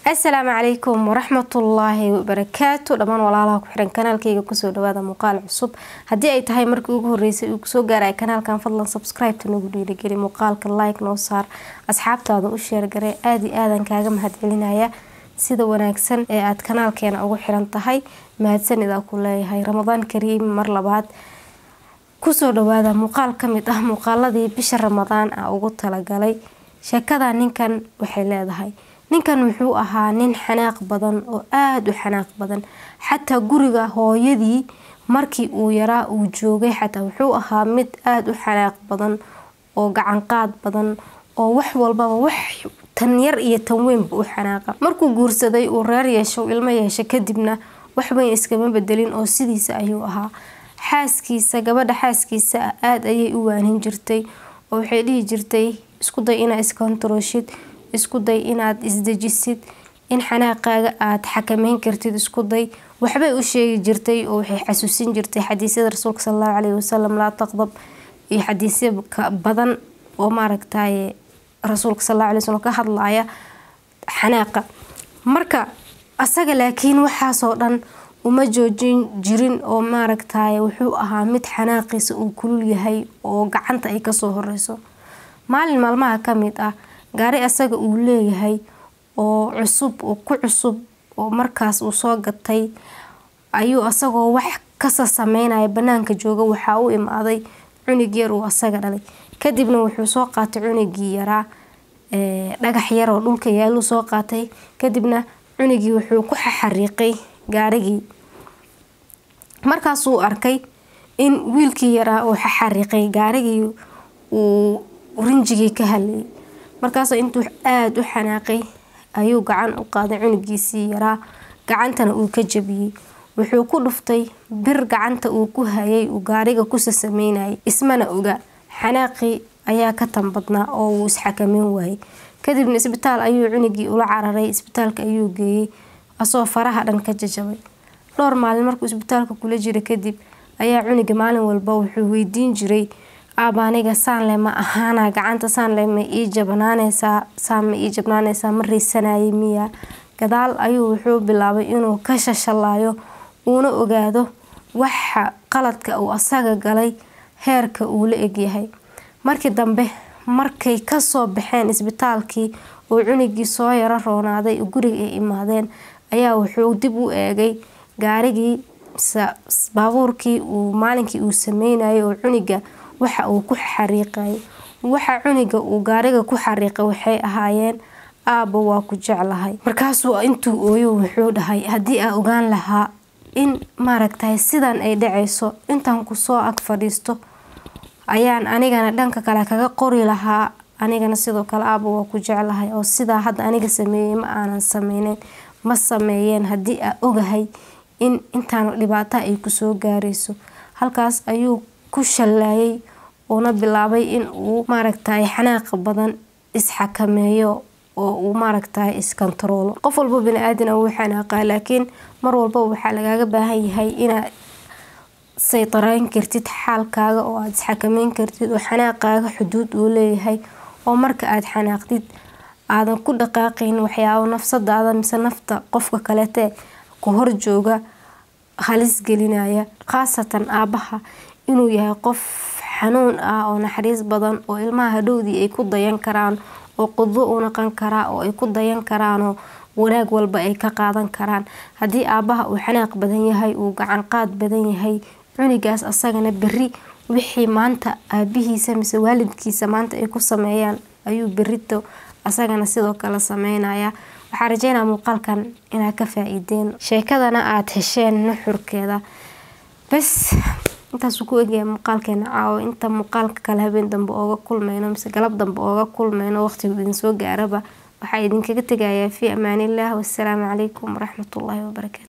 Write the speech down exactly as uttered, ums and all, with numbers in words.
السلام عليكم ورحمة الله وبركاته. دمان walaalaha ku xiran kanaalkayga kusoo dhawaada muuqaal cusub. Hadii ay tahay markii ugu horeysay uu kusoo gaaray kanaalkan, fadlan subscribe to nagu dhiirigeli, muuqaalka like noo saar, asxaabtaada u share garee. aad iyo aadan kaaga mahadcelinaya sida wanaagsan ee aad kanaalkeena ugu xiran tahay. mahadsanida ku leeyahay. Ramadaan Kariim mar labaad kusoo dhawaada muuqaal kamid ah muuqaaladii bisha Ramadaan ah ugu talagalay. sheekada ninkan waxay leedahay ninkan wuxuu ahaa nin xanaaq badan oo aad u xanaaq badan. xataa guriga hooyadii markii uu yaraa uu joogay xataa wuxuu ahaa mid aad u xanaaq badan oo gacan qaad badan oo wax walbaba wax tan yar iyo tan weyn u xanaaqa. markuu guursaday uu reer yeesho ilmo yeesho kadibna wax weyn iskama bedelin oo sidiisa ayuu ahaa. xaaskiisa gabadha xaaskiisa aad ayay u waanin jirtay oo waxay dhihi jirtay isku day inaad iskontaroolshid, isku day inaad isdejisid, in xanaaqaaga aad xakameyn kartid, isku day waxbay u sheegi jirtay oo waxay xasuusin jirtay xadiisyada rasuulka sallallahu alayhi wasallam la taqdab iyo xadiisyo badan oo maaragtay rasuulka sallallahu alayhi wasallam ka hadlaaya xanaaqa. marka asaga laakiin waxa soo dhan uma joojin jirin oo maaragtay wuxuu ahaa mid xanaaqiisa uu kulul yahay oo gacanta ay ka soo horeyso. maalin maalmaha kamid ah gaari asaga uu leeyahay oo cusub oo ku cusub oo markaas uu soo gatay ayuu asagoo wax ka sameynaya banaanka jooga waxa uu imaaday cunug yar oo asaga dhalay. kadibna wuxuu soo qaatay cunugii yaraa ee dhagax yar oo dhulka yaalo soo qaatay. kadibna cunugii wuxuu ku xariiqay gaarigii. markaas uu arkay in wiilkii yaraa oo xariiqay gaarigii uu rinjigii ka halay. markaas intuu aad u xanaaqay ayuu gacan u qaaday cunugiisii yaraa, gacantana uu ka jabiyay. wuxuu ku dhuftay bir gacanta uu ku hayay uu gaariga ku sameynayay. ismana oga xanaaqi ayaa ka tambadnaa oo uu isxakameyn waayay. kadibna isbitaal ayuu cunugii ula cararay. isbitaalka ayuu geeyay asoo faraha dhan ka jajabay. dhowr maalin markuu isbitaalka kula jiray kadib ayaa cunuga maalin walba wuxuu weydiin jiray aabaaniga saan le ma ahaana, gacanta saan le ma ii jabnaanaysaa, saan ma ii jabnaanaysaa, ma riisanayay miya. gadaal ayuu wuxuu bilaabay inuu ka shashalayo uuna ogaado waxa qaladka uu asaga galay heerka uu la egyahay. markii dambe markay ka soo baxeen isbitaalkii oo cunugii soo yara roonaaday guriga ay imaadeen ayaa wuxuu dib u eegay gaarigii baabuurkii uu maalinkii uu sameynayay oo cuniga waxa uu ku xariiqay. waxa cuniga uu gaariga ku xariiqay waxay ahaayeen aaba waa ku jeclahay. markaasuu intuu ooyo wuxuu dhahay hadii aan ogaan lahaa in maaragtay sidan ay dhacayso intaan ku soo ag fadhiisto ayaan anigana dhanka kale kaga qori lahaa. anigana sidoo kale aaba waa ku jeclahay oo sida hadda aniga sameeyay ma aanan sameeyeen ma sameeyeen hadii aan ogahay in intaan dhibaato ay ku soo gaarayso. halkaas ayuu ku shalayay oo bilaabay in uu maaragtay xanaaq badan isxakameeyo oo uu maaragtay iskontaroolo. qof walba bini aadan uu xanaaqa laakiin mar walba waxa lagaaga baahan yahay inaad saytarayn kartid xaalkaaga oo aad isxakameyn kartid oo xanaaqaaga xuduud uu leeyahay oo marka aad xanaaqdid aadan ku dhaqaaqayn waxyaabo nafsadaada mise nafta qofka kale ku hor jooga halis gelinaya. khaasatan aabaha inuu yahay qof xanuun ah oo naxariis badan oo ilmaha dhowdii ay ku dayan karaan oo qudbo u noqon kara oo ay ku dayan karaan oo wanaag walba ay ka qaadan karaan. hadii aabaha uu xanaaq badan yahay uu gacan qaad badan yahay cunigaas asagana bari wixii maanta aabihiisa mise waalidkiisa maanta ay ku sameeyaan ayuu berito asagana sidoo kale sameynaya. waxaan rajaynayaa muuqaalkan inaad ka faa'iideen sheekadana aad hesheen nuxurkeeda. bas intaas ku eegay muuqaalkeena caawa. inta muuqaalka kale habeen dambe ooga kulmayno mise galab dambe ooga kulmayno waqtigu idin soo gaaraba waxaa idinkaga tegayaa fi amaanillah. wassalaamu calaykum waraxmatullaahi wabarakaatu.